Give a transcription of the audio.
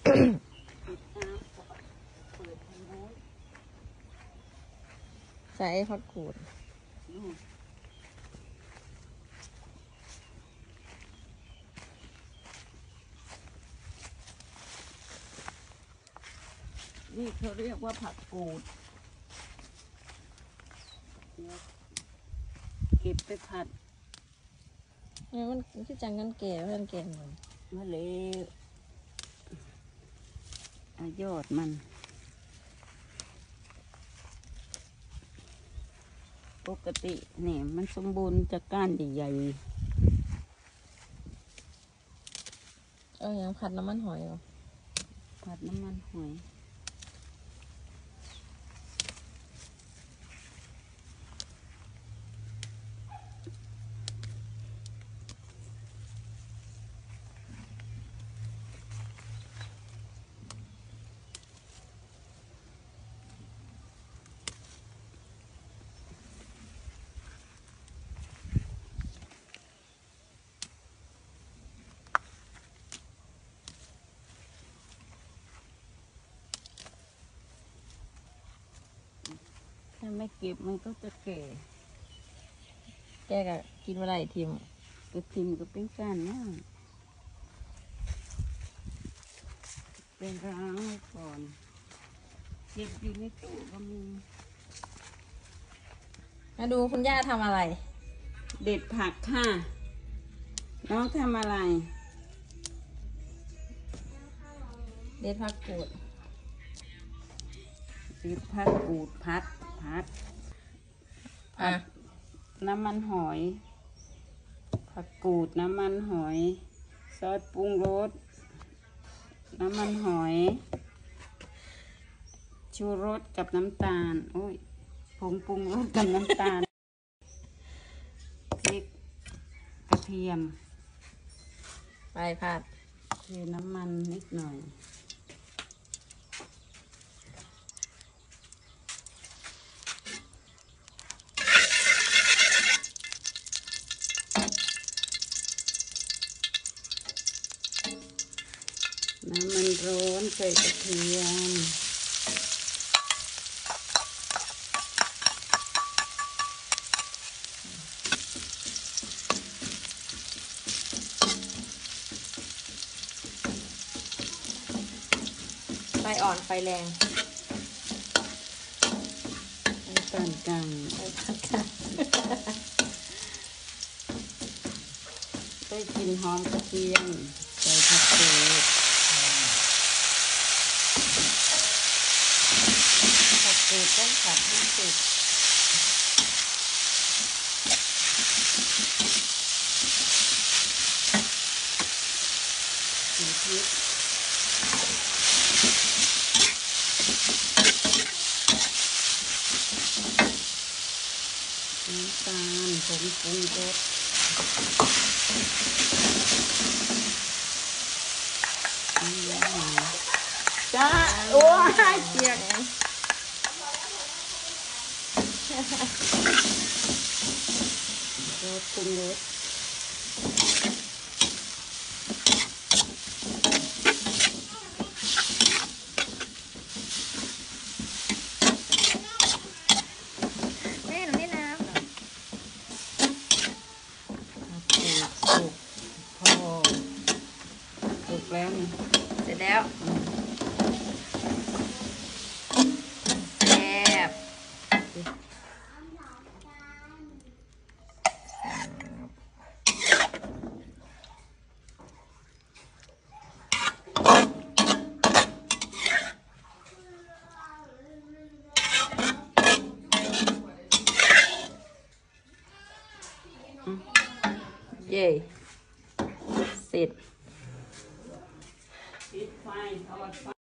ใส่ผักกูดนี่เขาเรียกว่าผักกูดเก็บไปผัดมันคือจังกันแก่เพื่อนแก่หน่อยมะเลยยอดมันปกติเนี่ยมันสมบูรณ์จากก้านใหญ่อย่างผัดน้ำมันหอยเหรอผัดน้ำมันหอยถ้าไม่เก็บมันก็จะแก่ก็กินอะไรทิมก็ทิมก็เป็นก้านนะเป็นล้างไว้ก่อนเก็บอยู่ในตู้ก็มีมาดูคุณย่าทำอะไรเด็ดผักค่ะน้องทำอะไรเด็ดผักกูดเด็ดผักกูดผัดน้ำมันหอยผักกูดน้ำมันหอยซอสปรุงรสน้ำมันหอยชูรสกับน้ำตาลโอ้ยผงปรุงรสกับน้ำตาลพริกกระเทียมไปผัดเทน้ำมันนิดหน่อยน้ำมันร้อนใส่กระเทียมไฟอ่อนไฟแรงไฟปานกลางได้กลิ่นหอมกระเทียมใส่ผักกูดต้องผัดให้สุกสีพริกน้ำตาลผงปรุงรสจ้าโอ้ยเจียกรสปรุงรสแม่หนูนี่น้ำสุกพอสุกแล้วนี่เสร็จแล้วแซ่บเย่เสร็จ